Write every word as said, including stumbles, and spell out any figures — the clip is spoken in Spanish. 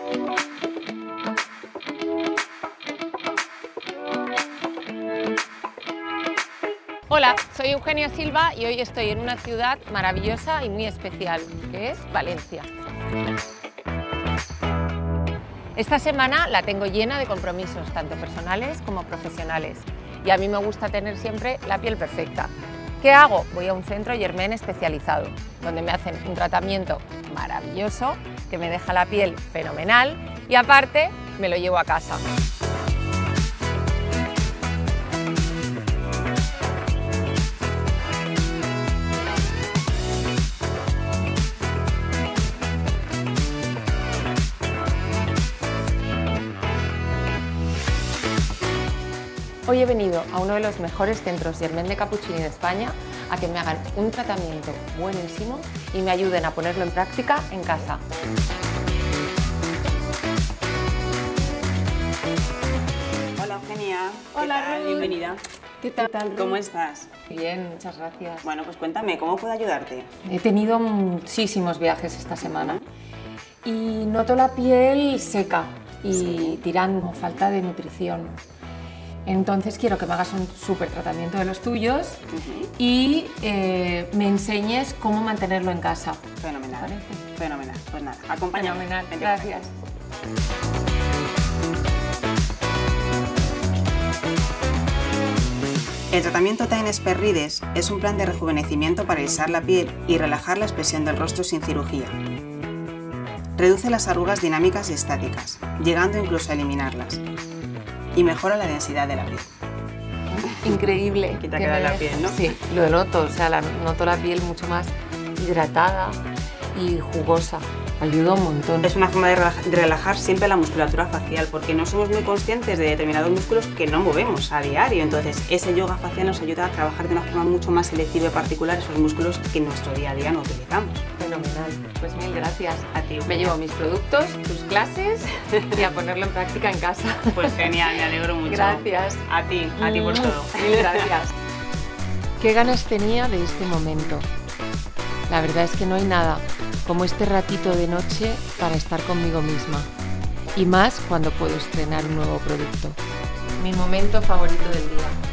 Hola, soy Eugenia Silva y hoy estoy en una ciudad maravillosa y muy especial, que es Valencia. Esta semana la tengo llena de compromisos, tanto personales como profesionales, y a mí me gusta tener siempre la piel perfecta. ¿Qué hago? Voy a un centro Germaine especializado, donde me hacen un tratamiento maravilloso que me deja la piel fenomenal y aparte me lo llevo a casa. Hoy he venido a uno de los mejores centros Germaine de Cappuccini de España a que me hagan un tratamiento buenísimo y me ayuden a ponerlo en práctica en casa. Hola Eugenia. Hola, ¿qué tal? Ruth. Bienvenida. ¿Qué tal? ¿Cómo estás? Bien, muchas gracias. Bueno, pues cuéntame, ¿cómo puedo ayudarte? He tenido muchísimos viajes esta semana y noto la piel seca y Sí. tirando, falta de nutrición. Entonces quiero que me hagas un súper tratamiento de los tuyos Uh-huh. y eh, me enseñes cómo mantenerlo en casa. Fenomenal. ¿Parece? Fenomenal. Pues nada, acompáñame. Fenomenal, Vente por aquí. gracias. El tratamiento Time Sperrides es un plan de rejuvenecimiento para alisar la piel y relajar la expresión del rostro sin cirugía. Reduce las arrugas dinámicas y estáticas, llegando incluso a eliminarlas. Y mejora la densidad de la piel. Increíble. Que te ha que quedado me la deja- piel, ¿no? Sí, lo noto, o sea, la, noto la piel mucho más hidratada y jugosa. Ayuda un montón. Es una forma de relajar, de relajar siempre la musculatura facial, porque no somos muy conscientes de determinados músculos que no movemos a diario. Entonces, ese yoga facial nos ayuda a trabajar de una forma mucho más selectiva y particular esos músculos que en nuestro día a día no utilizamos. Fenomenal. Pues mil gracias. A ti, Me Eugenia. llevo mis productos, tus clases y a ponerlo en práctica en casa. Pues genial, me alegro mucho. Gracias. A ti, a ti por Mm, todo. Mil gracias. Qué ganas tenía de este momento. La verdad es que no hay nada como este ratito de noche para estar conmigo misma. Y más cuando puedo estrenar un nuevo producto. Mi momento favorito del día.